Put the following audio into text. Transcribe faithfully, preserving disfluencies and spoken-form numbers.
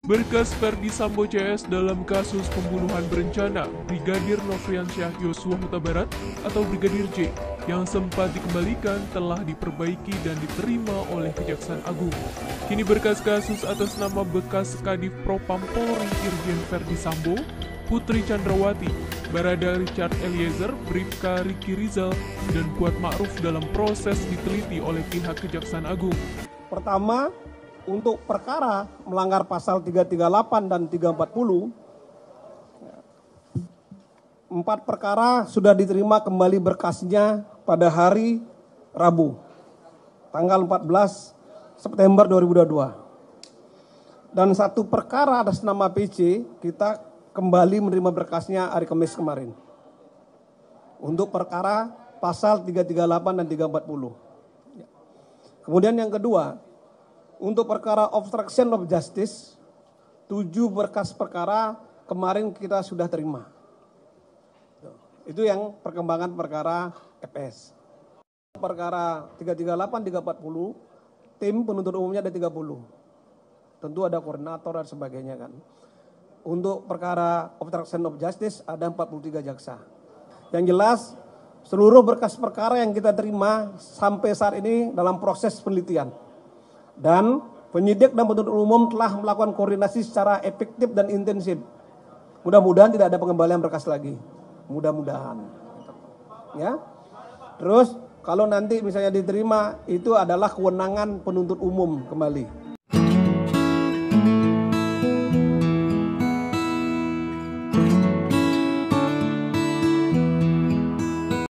Berkas Ferdi Sambo C S dalam kasus pembunuhan berencana Brigadir Nofriansyah Yosua Huta Barat atau Brigadir J yang sempat dikembalikan telah diperbaiki dan diterima oleh Kejaksaan Agung. Kini berkas kasus atas nama bekas Kadif Propam Polri Irjen Ferdi Sambo, Putri Chandrawati, Barada Richard Eliezer, Bribka Riki Rizal, dan Kuat Ma'ruf dalam proses diteliti oleh pihak Kejaksaan Agung. Pertama, untuk perkara melanggar pasal tiga tiga delapan dan tiga empat puluh, empat perkara sudah diterima kembali berkasnya pada hari Rabu, tanggal empat belas September dua ribu dua puluh dua. Dan satu perkara atas nama P C, kita kembali menerima berkasnya hari Kamis kemarin. Untuk perkara pasal tiga tiga delapan dan tiga empat puluh. Kemudian yang kedua, untuk perkara obstruction of justice, tujuh berkas perkara kemarin kita sudah terima. Itu yang perkembangan perkara F S. Perkara tiga tiga delapan, tiga empat puluh, tim penuntut umumnya ada tiga puluh. Tentu ada koordinator dan sebagainya kan. Untuk perkara obstruction of justice ada empat puluh tiga jaksa. Yang jelas, seluruh berkas perkara yang kita terima sampai saat ini dalam proses penelitian. Dan penyidik dan penuntut umum telah melakukan koordinasi secara efektif dan intensif. Mudah-mudahan tidak ada pengembalian berkas lagi. Mudah-mudahan. Ya. Terus kalau nanti misalnya diterima, itu adalah kewenangan penuntut umum kembali.